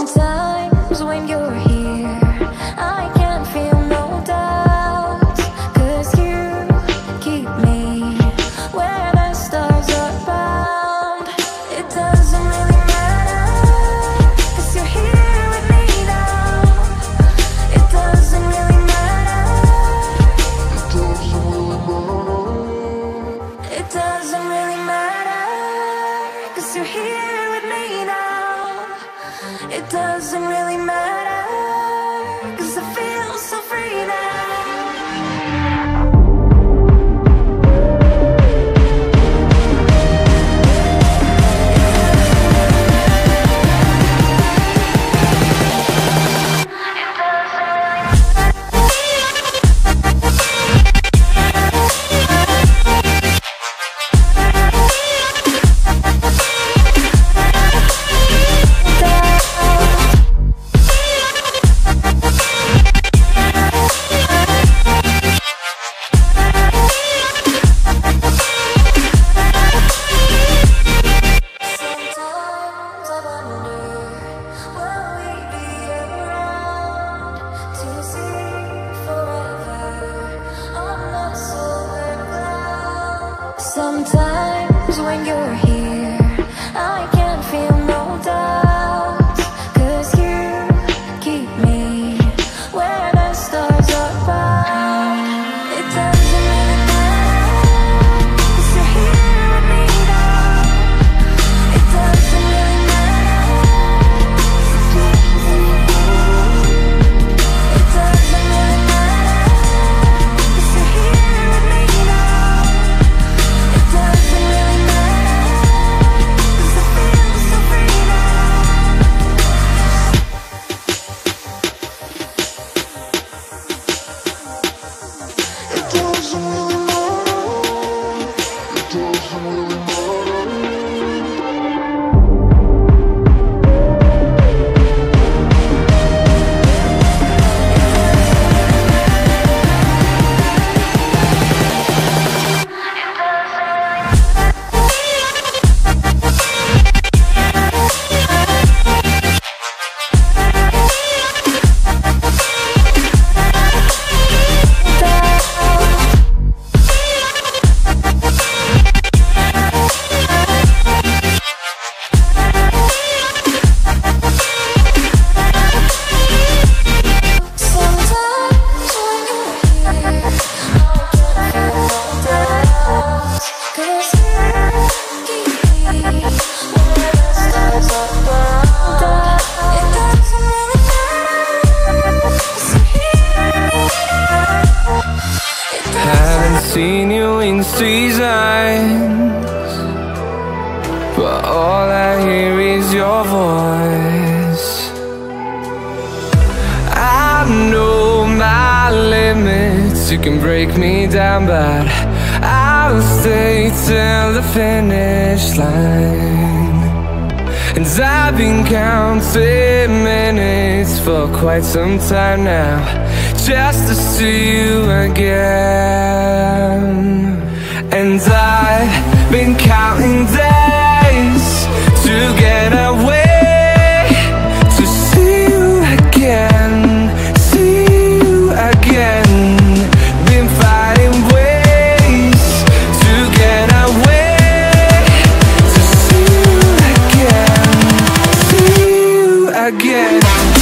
Sometimes when you're here, I can't feel no doubt, 'cause you keep me where the stars are bound. It doesn't really matter, 'cause you're here with me now. It doesn't really matter. It doesn't really matter, 'cause you're here with me now. It doesn't really matter, 'cause I feel so free now. Sometimes when you're here, I can't feel no doubt, 'cause you keep me where the stars are bound. It doesn't really matter, 'cause you're here with me now. It doesn't really matter. It doesn't really matter, 'cause you're here with me now. It doesn't really matter, 'cause I feel so free now. It doesn't really matter. It doesn't really matter. Haven't seen you in seasons, but all I hear is your voice. I know my limits, you can break me down, but I'll stay till the finish line. And I've been counting minutes for quite some time now, just to see you again. And I've been counting days to get away, to see you again, see you again. Been finding ways to get away, to see you again, see you again.